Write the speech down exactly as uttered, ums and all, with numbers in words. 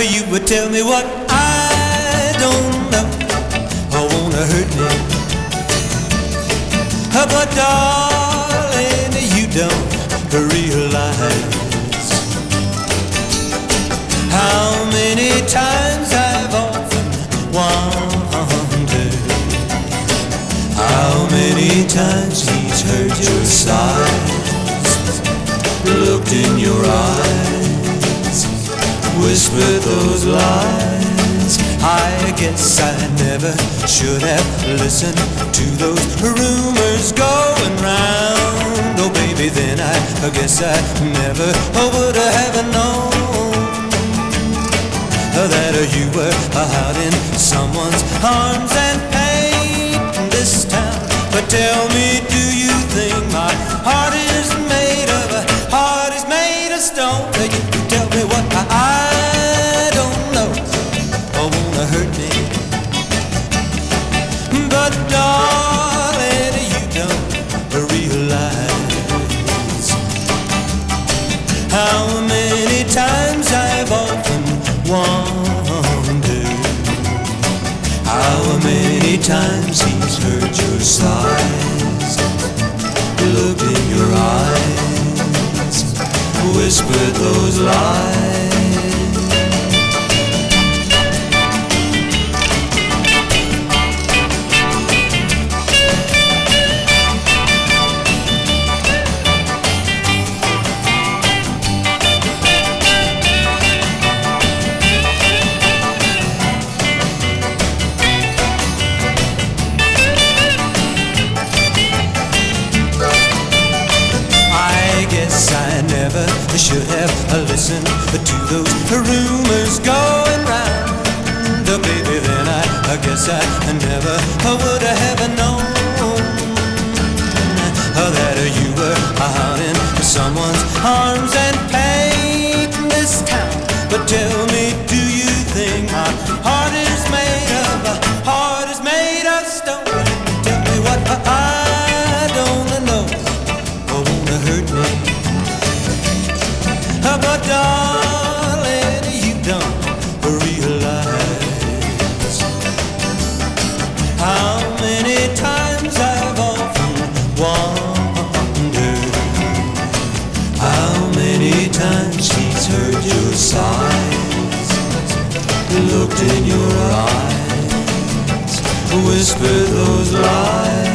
you would tell me what I don't know or wanna hurt me. But darling, you don't realize how many times I've often wondered how many times he's heard your sighs, looked in your eyes, whispered those lines. I guess I never should have listened to those rumors going round. Oh baby, then I, I guess I never would have known that you were out in someone's arms and painting this town. But tell me, do you think my heart is made of a heart is made of stone? You tell me what I don't know or wanna hurt me. But darling, you don't realize how many times I've often wondered how many times he's heard your sighs, looked in your eyes, whispered those lies. I should have listened to those rumors going round. Oh, baby, then I, I guess I never would have known that you were out in someone's arms and painting this town. But tell me, do you think my heart is made of a heart is made of stone? Tell me what I don't know or wanna hurt me. But darling, you don't realize how many times I've often wondered how many times he's heard your sighs, looked in your eyes, whispered those lies.